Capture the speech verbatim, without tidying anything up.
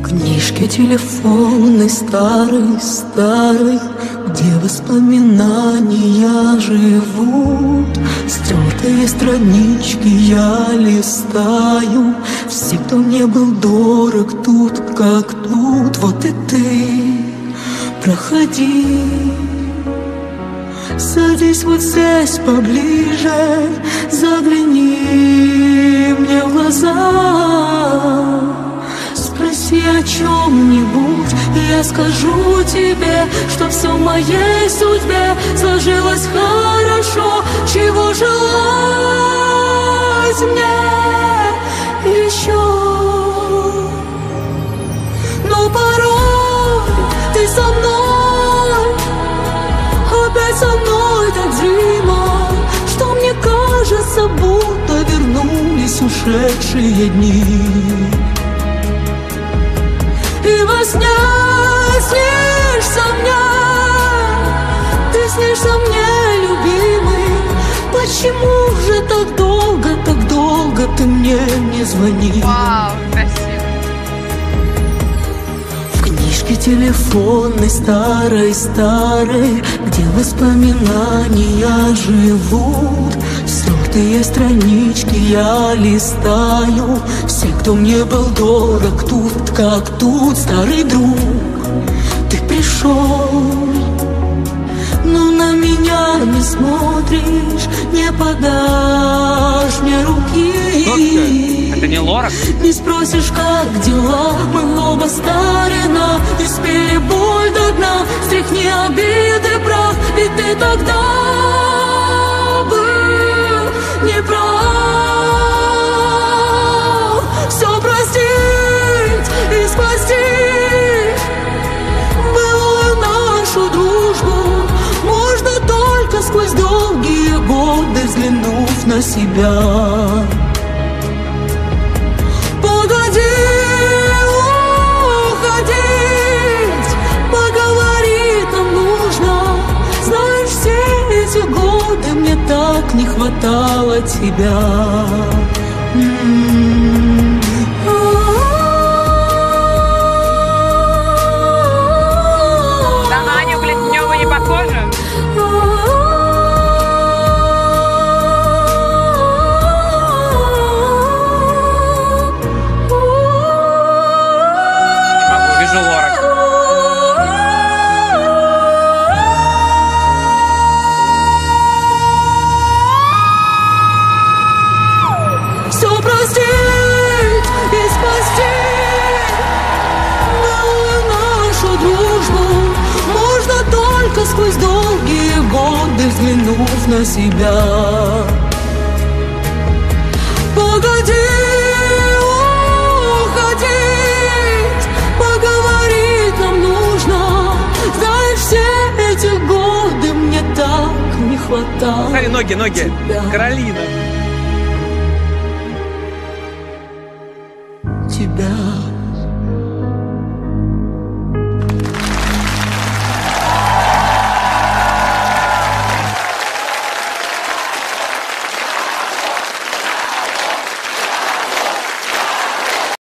Книжки телефонной старой-старой, где воспоминания живут. Стертые странички я листаю. Все, кто мне был дорог тут, как тут. Вот и ты, проходи, садись вот здесь поближе, загляни мне в глаза. Спроси о чем-нибудь, и я скажу тебе, что все в моей судьбе сложилось хорошо. Чего желать мне еще? Но порой ты со мной, опять со мной так зримо, что мне кажется, будто вернулись ушедшие дни. И во сне снишься мне, ты снишься мне, любимый. Почему же так долго, так долго ты мне не звонил? Вау, красиво. В книжке телефонной старой-старой, где воспоминания живут. Стертые странички я листаю. Все, кто мне был дорог тут, как тут. Старый друг, ты пришел, но на меня не смотришь, не подашь мне руки. Это не Лорак? Не спросишь, как дела, мы оба старина. Испили боль до дна, стряхни обиды прах. Ведь ты тогда был не прав. Все простить и спасти былую нашу дружбу можно только сквозь долгие годы, взглянув на себя. Погоди уходить, поговорить нам нужно. Знаешь, все эти годы мне так не хватало тебя. М-м-м. Да на Аню Плетневу не похоже? Вижу Лорак. Все простить и спасти былую нашу дружбу можно только сквозь долгие годы, взглянув на себя. Погоди уходить, поговорить нам нужно. Знаешь, все эти годы мне так не хватало. Смотри, ноги, ноги. тебя. Каролина. Тебя.